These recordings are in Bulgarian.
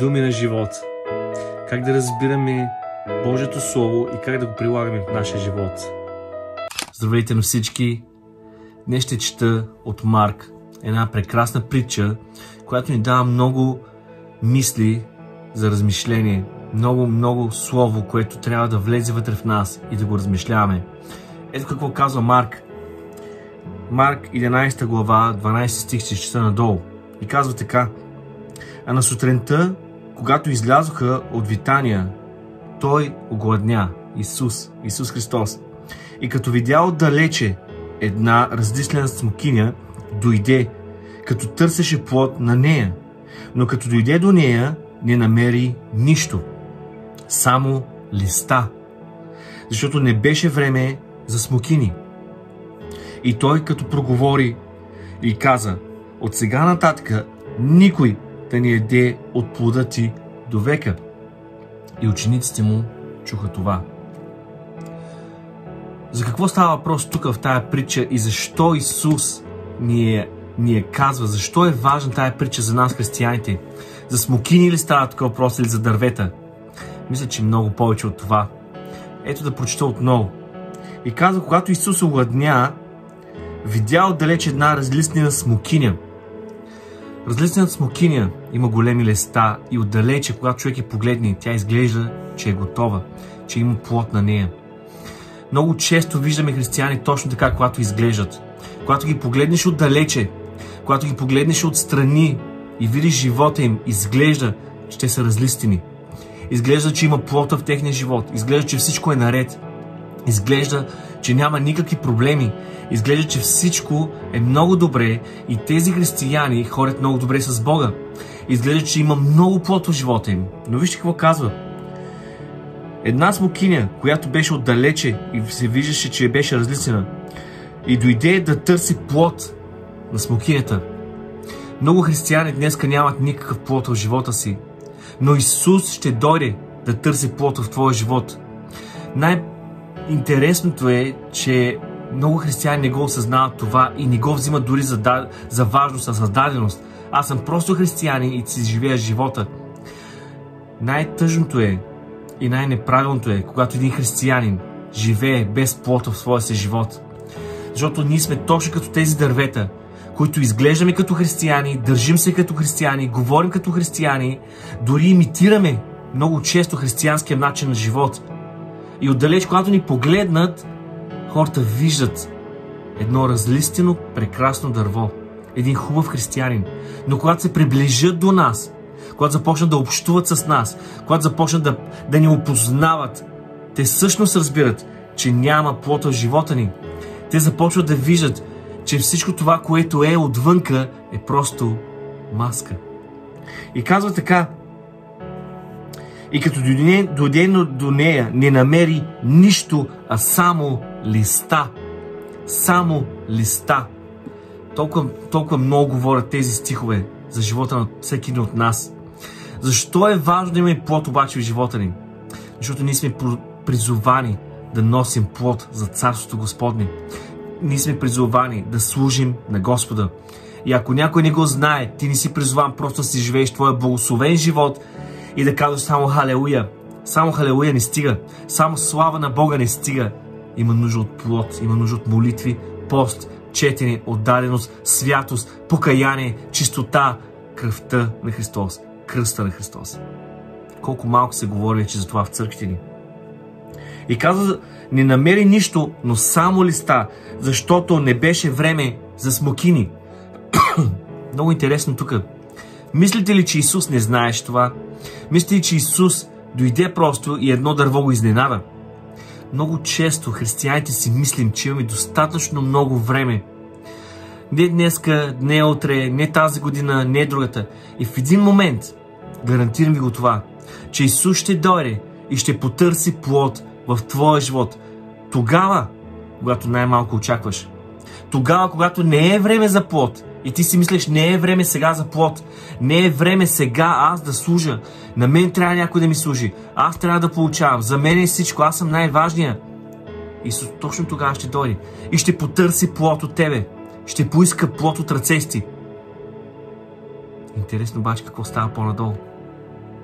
думи на живот. Как да разбираме Божието Слово и как да го прилагаме в нашия живот. Здравейте на всички! Днес ще чета от Марк една прекрасна притча, която ни дава много мисли за размишление. Много слово, което трябва да влезе вътре в нас и да го размишляваме. Ето какво казва Марк. Марк 11 глава, 12 стих ще чета надолу. И казва така: а на сутринта, когато излязоха от Витания, той огладня, Исус Христос. И като видя отдалече една разлислена смокиня, дойде, като търсеше плод на нея. Но като дойде до нея, не намери нищо, само листа, защото не беше време за смокини. И той като проговори и каза: от сега нататък никой да не яде от плода ти до века. И учениците му чуха това. За какво става въпрос тук в тая притча и защо Исус ни казва, защо е важна тая притча за нас, християните? За смокини ли става тук въпрос или за дървета? Мисля, че много повече от това. Ето да прочета отново. И казва, когато Исус огладня, видя отдалеч една разлистнена смокиня. Разлистената смокиня има големи листа и отдалече, когато човек я погледне, тя изглежда, че е готова, че има плод на нея. Много често виждаме християни точно така, когато изглеждат. Когато ги погледнеш отдалече, когато ги погледнеш отстрани и видиш живота им, изглежда, че те са разлистени. Изглежда, че има плод в техния живот. Изглежда, че всичко е наред. Изглежда, че няма никакви проблеми. Изглежда, че всичко е много добре и тези християни ходят много добре с Бога. Изглежда, че има много плод в живота им. Но вижте какво казва. Една смокиня, която беше отдалече и се виждаше, че беше различена, и дойде да търси плод на смокинята. Много християни днеска нямат никакъв плод в живота си, но Исус ще дойде да търси плод в твоя живот. Интересното е, че много християни не го осъзнават това и не го взимат дори за важност, за даденост. Аз съм просто християнин и си живея живота. Най-тъжното е и най-неправилното е, когато един християнин живее без плод в своя си живот. Защото ние сме точно като тези дървета, които изглеждаме като християни, държим се като християни, говорим като християни, дори имитираме много често християнския начин на живот. И отдалеч, когато ни погледнат, хората виждат едно разлистено, прекрасно дърво. Един хубав християнин. Но когато се приближат до нас, когато започнат да общуват с нас, когато започнат да ни опознават, те всъщност разбират, че няма плод в живота ни. Те започват да виждат, че всичко това, което е отвънка, е просто маска. И казва така: и като дойде до нея, не намери нищо, а само листа. Само листа. Толкова много говорят тези стихове за живота на всеки един от нас. Защо е важно да имаме плод обаче в живота ни? Защото ние сме призовани да носим плод за Царството Господне. Ние сме призовани да служим на Господа. И ако някой не го знае, ти не си призован просто да си живееш твоя благословен живот и да казваш само халелуя. Само халелуя не стига. Само слава на Бога не стига. Има нужда от плод, има нужда от молитви, пост, четене, отдаденост, святост, покаяние, чистота, кръвта на Христос, кръста на Христос. Колко малко се говори че за това в църквите ни. И казва: не намери нищо, но само листа, защото не беше време за смокини. Много интересно тук. Мислите ли, че Исус не знаеше това? Мислите ли, че Исус дойде просто и едно дърво го изненада? Много често християните си мислим, че имаме достатъчно много време. Не днеска, не утре, не тази година, не другата. И в един момент, гарантирам ви го това, че Исус ще дойде и ще потърси плод в твоя живот. Тогава, когато най-малко очакваш. Тогава, когато не е време за плод. И ти си мислиш, не е време сега за плод. Не е време сега аз да служа. На мен трябва някой да ми служи. Аз трябва да получавам. За мен е всичко. Аз съм най-важния. Исус точно тогава ще дойде. И ще потърси плод от тебе. Ще поиска плод от ръцете си. Интересно обаче какво става по-надолу.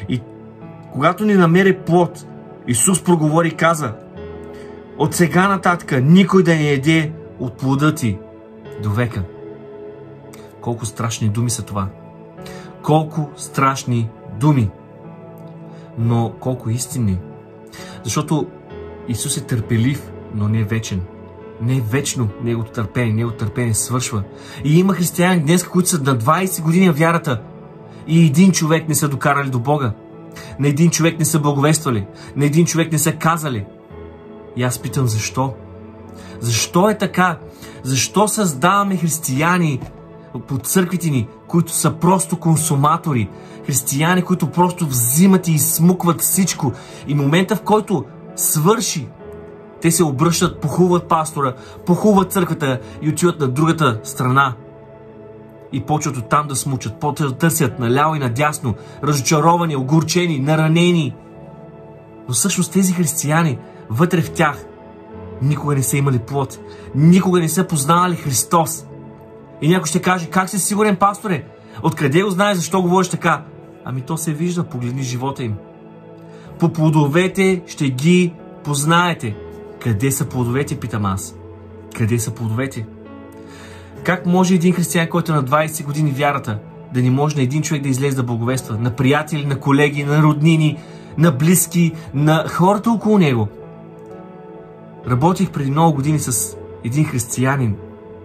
И когато ни намери плод, Исус проговори и каза: от сега нататък никой да не яде от плода ти до века. Колко страшни думи са това! Колко страшни думи! Но колко истинни! Защото Исус е търпелив, но не е вечен. Не е вечно Неговото търпение свършва. И има християни днес, които са на 20 години в вярата и един човек не са докарали до Бога. На един човек не са благовествали. На един човек не са казали. И аз питам защо? Защо е така? Защо създаваме християни по църквите ни, които са просто консуматори? Християни, които просто взимат и изсмукват всичко. И момента, в който свърши, те се обръщат, похулват пастора, похулват църквата и отиват на другата страна. И почват оттам да смучат, почват да търсят наляво и надясно, разочаровани, огорчени, наранени. Но всъщност тези християни, вътре в тях, никога не са имали плод, никога не са познавали Христос. И някой ще каже: как си сигурен, пасторе? Откъде го знаеш, защо говориш така? Ами то се вижда, погледни живота им. По плодовете ще ги познаете. Къде са плодовете, питам аз? Къде са плодовете? Как може един християн, който е на 20 години вярата, да не може на един човек да излезе да благовества? На приятели, на колеги, на роднини, на близки, на хората около него. Работих преди много години с един християнин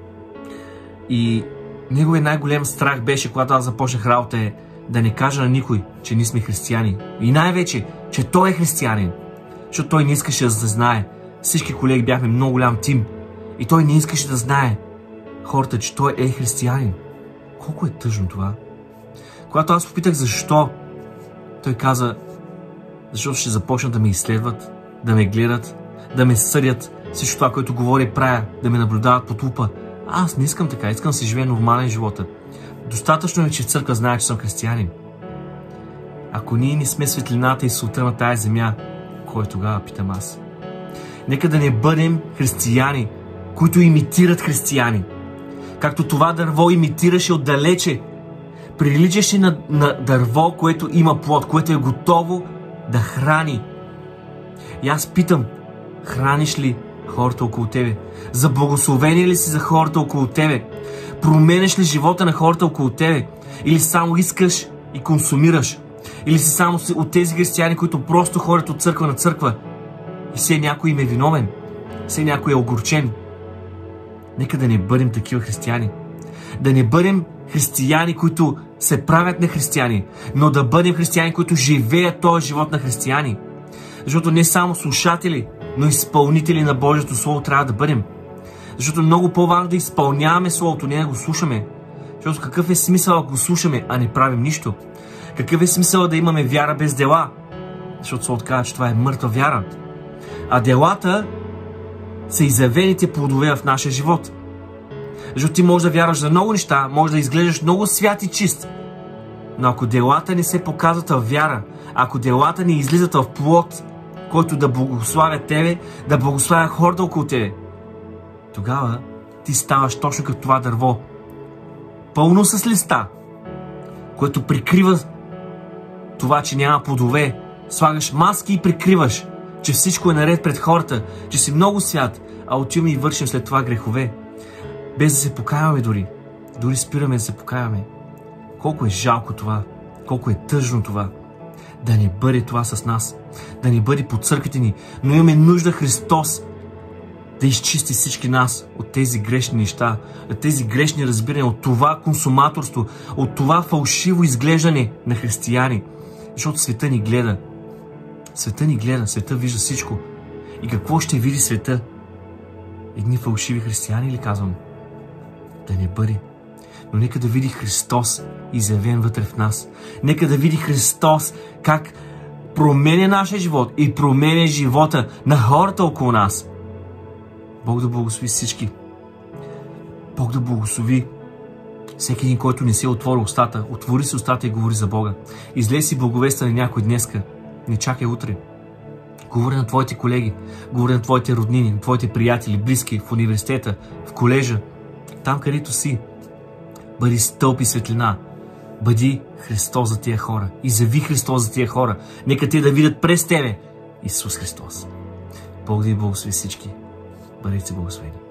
и неговият най-голям страх беше, когато аз започнах работа, да не кажа на никой, че ние сме християни. И най-вече, че той е християнин. Защото той не искаше да знае. Всички колеги бяхме много голям тим. И той не искаше да знае хората, че той е християнин. Колко е тъжно това. Когато аз попитах защо, той каза: защото ще започнат да ме изследват, да ме гледат, да ме съдят, всичко това, което говоря и правя, да ме наблюдават под лупа. Аз не искам така, искам да си живея нормален живота. Достатъчно е, че в църква знае, че съм християнин. Ако ние не сме светлината и солта на тая земя, кой тогава, питам аз? Нека да не бъдем християни, които имитират християни. Както това дърво имитираше отдалече. Приличаше на дърво, което има плод, което е готово да храни. И аз питам: храниш ли хората около тебе? Заблагословени ли си за хората около тебе? Променяш ли живота на хората около тебе? Или само искаш и консумираш? Или си само от тези християни, които просто ходят от църква на църква и все някой им е виновен, все някой е огорчен? Нека да не бъдем такива християни. Да не бъдем християни, които се правят на християни, но да бъдем християни, които живеят този живот на християни. Защото не само слушатели, но изпълнители на Божието Слово трябва да бъдем. Защото много по-важно да изпълняваме Словото, не да го слушаме. Защото какъв е смисъл да го слушаме, а не правим нищо? Какъв е смисъл да имаме вяра без дела? Защото Словото казва, че това е мъртва вяра. А делата са изявените плодове в нашия живот. Защото ти можеш да вярваш за много неща, можеш да изглеждаш много свят и чист. Но ако делата не се показват в вяра, ако делата не излизат в плод, който да благославя тебе, да благославя хората около тебе, тогава ти ставаш точно като това дърво. Пълно с листа, което прикрива това, че няма плодове. Слагаш маски и прикриваш, че всичко е наред пред хората, че си много свят, а отиваме и вършим след това грехове. Без да се покаяваме дори. Дори спираме да се покаяваме. Колко е жалко това. Колко е тъжно това. Да не бъде това с нас. Да не бъде по църквите ни. Но имаме нужда Христос да изчисти всички нас от тези грешни неща, от тези грешни разбирания, от това консуматорство, от това фалшиво изглеждане на християни. Защото света ни гледа. Света ни гледа. Света вижда всичко. И какво ще види света? Едни фалшиви християни ли казвам? Да не бъде. Но нека да види Христос изявен вътре в нас. Нека да види Христос как променя нашия живот и променя живота на хората около нас. Бог да благослови всички. Бог да благослови всеки един, който не се отвори устата. Отвори си устата и говори за Бога. Излез си благовеста на някой днеска. Не чакай утре. Говори на твоите колеги, говори на твоите роднини, на твоите приятели, близки, в университета, в колежа, там където си. Бъди стълб и светлина. Бъди Христос за тия хора. Изяви Христос за тия хора. Нека те да видят през тебе Исус Христос. Бог да ви благослови всички. Бъдете благословени.